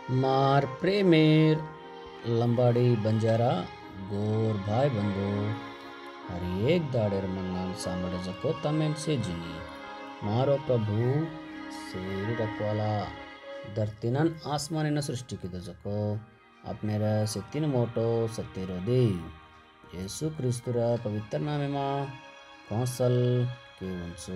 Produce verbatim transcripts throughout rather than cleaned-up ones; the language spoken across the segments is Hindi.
मार प्रेमेर लंबाडी बंजारा गोर भाई बंधो हर एक दाड़ेर मन्नान सांभळे जको तमेन से जिनी मारो प्रभु ಸೇರಿ ರಕ್ವಾಲ ಧರ್ತಿನನ್ ಆಸ್ಮಾನಿನ ಸೃಷ್ಟಿಕಿದ ಜಕೋ अपनेर सेतिन मोटो सत्तेरो दे यीशु क्रिस्तुर पवित्र नामेमा कौशल के वंशो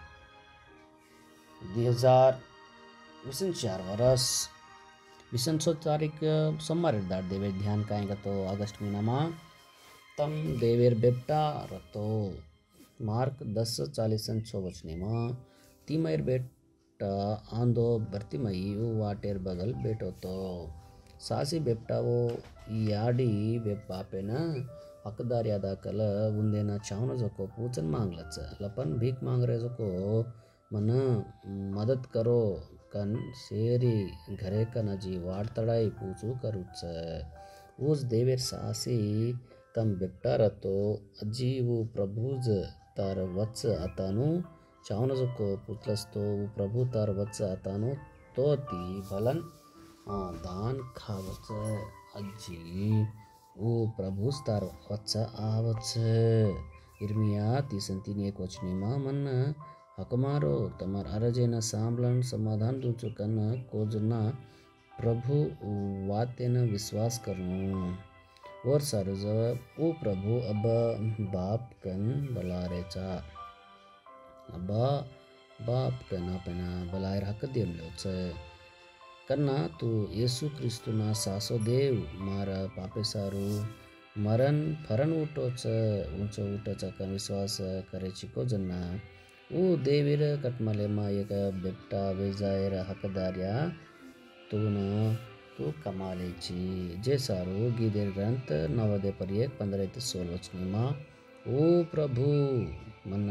दुई हजार विसन चार वर्ष विसन सो तारीख सोमवार दाट देवेर ध्यान कायगा तो अगस्त महीनामा तम देवेर बेपटा रतो मार्क दस चालीस छो वचनेमा तिमैर बेटा आंधो भर्तिमई वाटेर बगल बेटो तो सासी बेपटावो याडी बेप बापेन हकदार यादा कल उंदेना चावना जको पूछन मांगलच लपन भीख मांग रहे जको मन मदद करो कन सेरी घरे कन जी वार्तड़ाई पूछू करुच उस देवेर सासी तम बेपटा रतो अजीवु प्रभुज तार वत्स अतानु चावना जको पूछलस तो प्रभु तार वत्स अतानु तो ती भलन दान खावच अज्जी ओ प्रभु स्तार वत्स आवच इर्मिया तीसन तीन एक वचनेमा मन हकमारो तमर अरजेन सांबलन समाधान दुचुकन कोजना प्रभु वातेन विश्वास करनु और सारो ओ प्रभु अब बाप कन बलारेचा अब बाप कन अपना बलायर हक देमलोच करना तू येसु क्रिस्तुना सासो देव मारा पापे सारू मरण फरन उठोच ऊंचो उठोच कन विश्वास करे चिको जन्ना ऊ देवीर कटमलेमा एक बेपटा वेजायर हकदार्या तू न तू कमालेची जे सारू गीदेर ग्रंथ नवदे पर एक पंद्रह सोल वचनेमा ओ प्रभु मन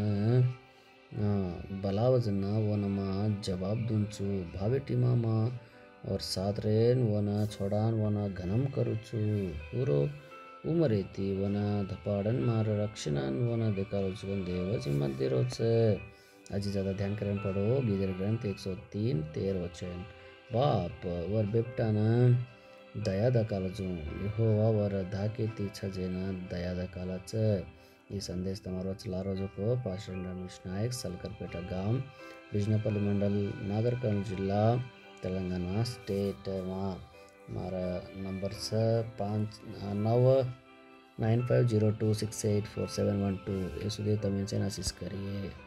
बलावजना वनमा जवाब दुंचु भावेटिमामा और साथ रेन वना छोड़ान वना घनम करुचु पूरो उमरेती वना धपाड़न मार रक्षणान वना देकारुचुगन देवची मंदिरोच अजी ज़्यादा ध्यान करें पढ़ो गीदर ग्रंथ एक सौ तीन तेरह वचन बाप वर बेपटाना दया दकालजु यहोवा वर धाकेती छजेना दया दकालच ये संदेश तमारो चलारो को पास्टर रमेश नायक सलकरपेटा गांव बिजनापल्ली मंडल नागरकर्नूल जिला तेलंगाना स्टेट में मारा नंबर छ पाँच नौ nine five zero two six eight four seven one two ये सुधे तमें से आशीष करिए।